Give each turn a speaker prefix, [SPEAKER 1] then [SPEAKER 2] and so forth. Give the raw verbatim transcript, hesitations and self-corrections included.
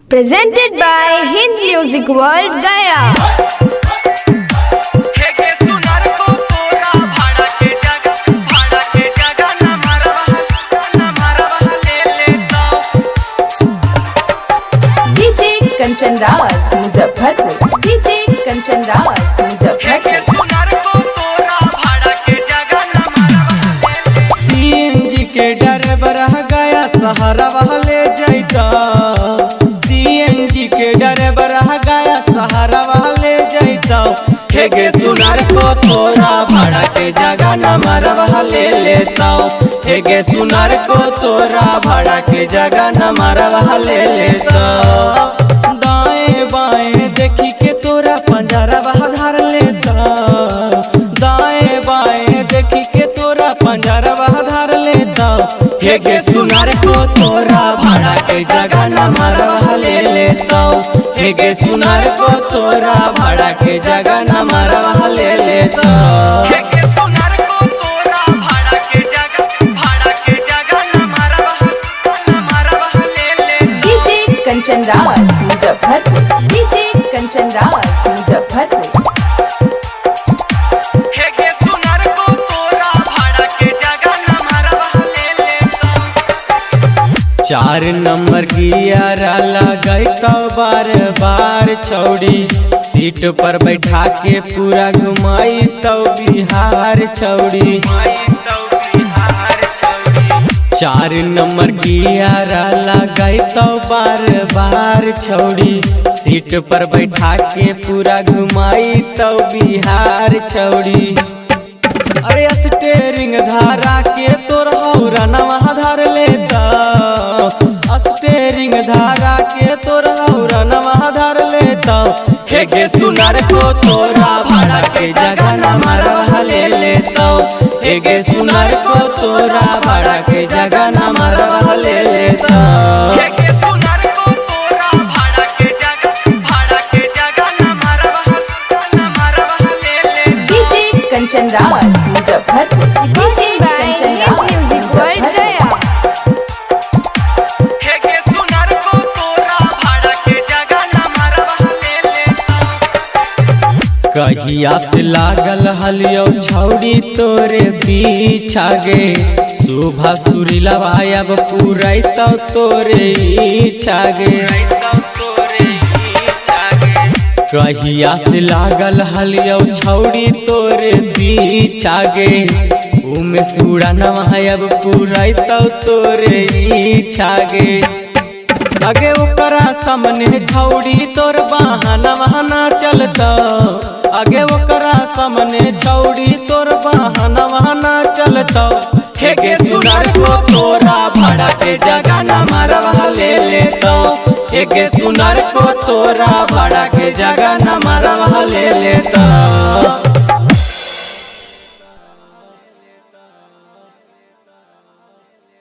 [SPEAKER 1] Presented by Hind Music World Gaya.
[SPEAKER 2] Kanchan Raj Muzaffarpur, DJ Kanchan Raj Muzaffarpur.
[SPEAKER 3] CNG के driver गया सहारा वाले जाता, सीएनजी के ड्राइवर गया सहारा वाले जाता। हेगे सुनार को तोरा भाड़ा के जगह न मरवा ले लेता, हेगे सुनार को तोरा भाड़ा के जगह न मरवा ले लेता। दाएं बाएं देखी के तोरा पंजरा धार लेता, दाएं बाएं देखी के तोरा पंजरा धार लेता। हेगे सुनार को तोरा भाड़ा के जगह न मरवा ले लेता, हेगे सुनार को तोरा भाड़ा के जगह न मरवा ले लेता।
[SPEAKER 2] कंचन राज मुजफ्फरपुर, डीजे कंचन राज मुजफ्फरपुर।
[SPEAKER 3] चार नंबर की यारा लगाई तो बार बार छौड़ी, सीट पर बैठा के पूरा घुमाई तो बिहार छौड़ी। चार नंबर की यारा लगाई तो बार बार छौड़ी, सीट पर बैठा के पूरा घुमाई तो बिहार छौड़ी। अरे स्टेरिंग धारा के तोर हौरा नवा धार लेता, स्टेरिंग धारा के तोर हौरा नवा धार लेता। हेगे सुनार को तोरा भाड़ा के जगह न मरवा ले लेता, हेगे सुनार को तोरा भाड़ा के जगह न मरवा ले लेता।
[SPEAKER 2] कंचन राज मुजफ्फरपुर, डीजे कंचन राज मुजफ्फरपुर।
[SPEAKER 3] कहिया से लागल हलियो छौड़ी तोरे पीछा गे, सुबह सुरीला अब पूरा तो तोरे इच्छा गे। कहिया से लागल हलियो छौड़ी तोरे पीछा गे, उमे सूड़ा नवाब पूरा तो तोरे इच्छा गे। अगे ओकरा सामने छौड़ी तोर बहाना वहाना चलता, अगे ओकरा सामने छौड़ी तोर बहाना वहाना चलता। हेगे सुनार को तोरा भाड़ा के जगह न मरवा ले लेता, हेगे सुनार को तोरा भाड़ा के जगह न मरवा ले लेता।